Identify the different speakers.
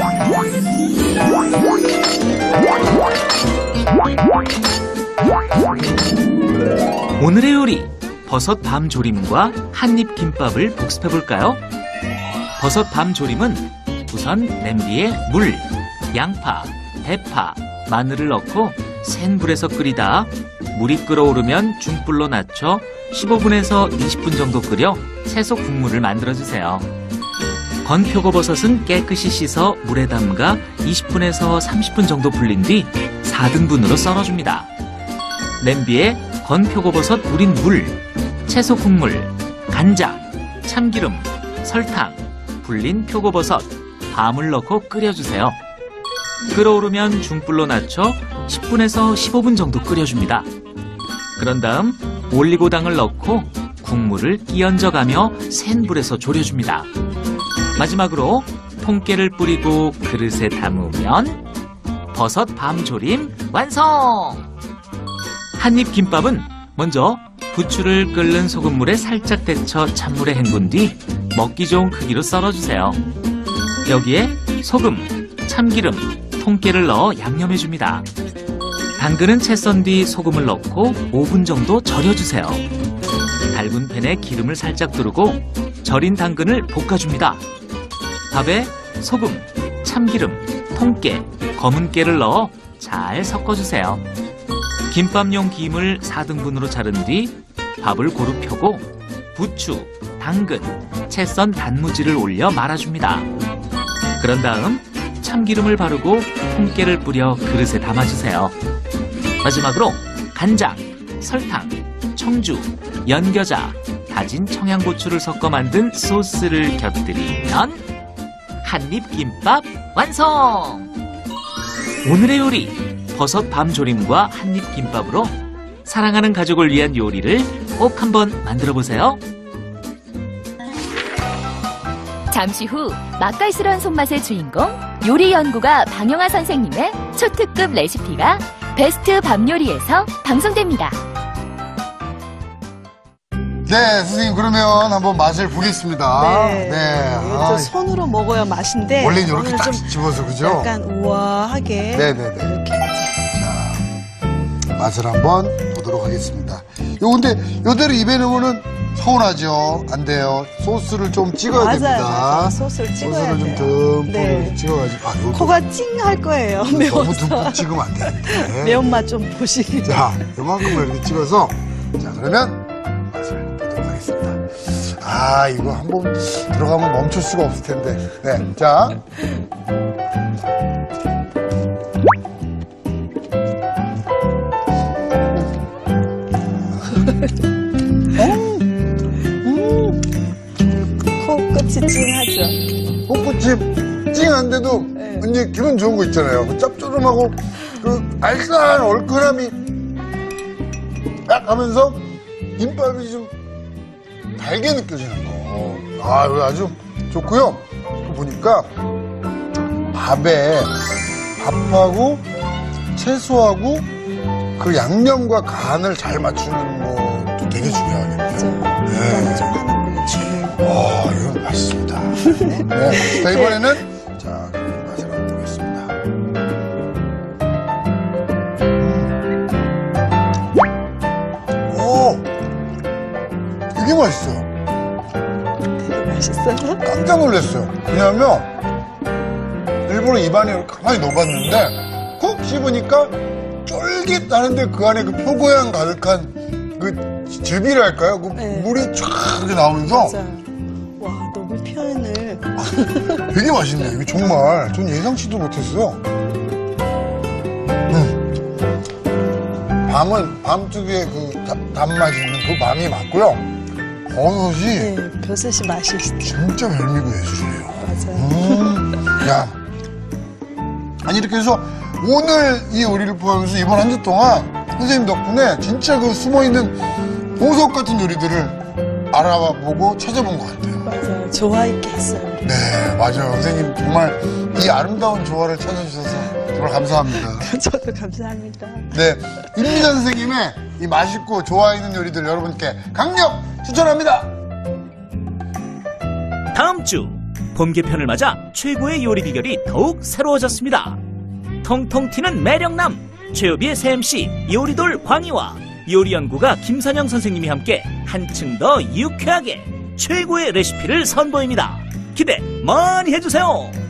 Speaker 1: 오늘의 요리, 버섯 밤 조림과 한입 김밥을 복습해볼까요? 버섯 밤 조림은 우선 냄비에 물, 양파, 대파, 마늘을 넣고 센 불에서 끓이다 물이 끓어오르면 중불로 낮춰 15분에서 20분 정도 끓여 채소 국물을 만들어주세요. 건 표고버섯은 깨끗이 씻어 물에 담가 20분에서 30분 정도 불린 뒤 4등분으로 썰어줍니다. 냄비에 건 표고버섯 우린 물, 채소 국물, 간장, 참기름, 설탕, 불린 표고버섯, 밤을 넣고 끓여주세요. 끓어오르면 중불로 낮춰 10분에서 15분 정도 끓여줍니다. 그런 다음 올리고당을 넣고 국물을 끼얹어가며 센 불에서 졸여줍니다. 마지막으로 통깨를 뿌리고 그릇에 담으면 버섯 밤 조림 완성! 한입 김밥은 먼저 부추를 끓는 소금물에 살짝 데쳐 찬물에 헹군 뒤 먹기 좋은 크기로 썰어주세요. 여기에 소금, 참기름, 통깨를 넣어 양념해줍니다. 당근은 채 썬 뒤 소금을 넣고 5분 정도 절여주세요. 달군 팬에 기름을 살짝 두르고 절인 당근을 볶아줍니다. 밥에 소금, 참기름, 통깨, 검은 깨를 넣어 잘 섞어주세요. 김밥용 김을 4등분으로 자른 뒤 밥을 고루 펴고 부추, 당근, 채 썬 단무지를 올려 말아줍니다. 그런 다음 참기름을 바르고 통깨를 뿌려 그릇에 담아주세요. 마지막으로 간장, 설탕, 청주, 연겨자, 다진 청양고추를 섞어 만든 소스를 곁들이면 한입 김밥 완성! 오늘의 요리, 버섯 밤 조림과 한입 김밥으로 사랑하는 가족을 위한 요리를 꼭 한번 만들어 보세요.
Speaker 2: 잠시 후 맛깔스러운 손맛의 주인공 요리 연구가 방영아 선생님의 초특급 레시피가 베스트 밤 요리에서 방송됩니다.
Speaker 3: 네, 선생님 그러면 한번 맛을 보겠습니다.
Speaker 4: 네.
Speaker 3: 네.
Speaker 4: 이것도 손으로 먹어야 맛인데
Speaker 3: 원래 이렇게
Speaker 4: 오늘
Speaker 3: 딱
Speaker 4: 좀
Speaker 3: 집어서 그죠?
Speaker 4: 약간 우아하게
Speaker 3: 네네네.
Speaker 4: 이렇게
Speaker 3: 자, 맛을 한번 보도록 하겠습니다. 근데 요대로 입에 넣으면 서운하죠? 안 돼요. 소스를 좀 찍어야
Speaker 4: 맞아요,
Speaker 3: 됩니다.
Speaker 4: 맞아요. 소스를 찍어야
Speaker 3: 소스를
Speaker 4: 돼요.
Speaker 3: 좀 듬뿍
Speaker 4: 네.
Speaker 3: 이렇게 찍어가지고. 요것도
Speaker 4: 코가 찡할 거예요.
Speaker 3: 너무
Speaker 4: 매워서.
Speaker 3: 듬뿍 찍으면 안 되는데.
Speaker 4: 매운맛 좀 보시기.
Speaker 3: 자, 요만큼을 이렇게 찍어서. 자, 그러면 맛을 보도록 하겠습니다. 아, 이거 한번 들어가면 멈출 수가 없을 텐데. 네, 자.
Speaker 4: 코끝이 찡하죠.
Speaker 3: 꽃꽃이 찡한데도
Speaker 4: 네.
Speaker 3: 왠지 기분 좋은 거 있잖아요. 그 짭조름하고 그 알싸한 얼큰함이 딱 하면서 김밥이 좀 달게 느껴지는 거. 아, 이거 아주 좋고요. 또 보니까 밥하고 채소하고 그 양념과 간을 잘 맞추는 것도 되게 중요하겠네요.
Speaker 4: 맞아요. 좀 하는 게 중요해요.
Speaker 3: 이건 맛있습니다. 네. 자, 이번에는 자, 그럼 맛을 한번 보겠습니다. 오, 되게 맛있어요.
Speaker 4: 되게 맛있어요.
Speaker 3: 깜짝 놀랐어요. 왜냐하면 일부러 입안에 가만히 넣어봤는데 푹 씹으니까 쫄깃하는데 그 안에 그 표고향 가득한 그 즙이랄까요? 그
Speaker 4: 네.
Speaker 3: 물이 쫙 이렇게 나오면서
Speaker 4: 맞아요. 와, 너무 표현을.
Speaker 3: 되게 맛있네요. 이게 정말 전 예상치도 못했어요. 밤 특유의 그 단맛이 있는 그 밤이 맞고요. 버섯이
Speaker 4: 네, 버섯이 맛있죠.
Speaker 3: 진짜 별미고 예술이에요.
Speaker 4: 맞아요.
Speaker 3: 야, 아니 이렇게 해서 오늘 이 요리를 포함해서 이번 한 주 동안 선생님 덕분에 진짜 그 숨어있는 보석 같은 요리들을 알아보고 찾아본 것 같아요.
Speaker 4: 맞아요. 조화 있게 했어요.
Speaker 3: 네, 맞아요. 선생님 정말 이 아름다운 조화를 찾아주셔서 정말 감사합니다.
Speaker 4: 저도 감사합니다.
Speaker 3: 네, 임미자 선생님의 이 맛있고 조화 있는 요리들 여러분께 강력 추천합니다.
Speaker 1: 다음 주 봄 개편을 맞아 최고의 요리 비결이 더욱 새로워졌습니다. 통통 튀는 매력남 최요비의 새 MC 요리돌 광희와 요리연구가 김선영 선생님이 함께 한층 더 유쾌하게 최고의 레시피를 선보입니다. 기대 많이 해주세요.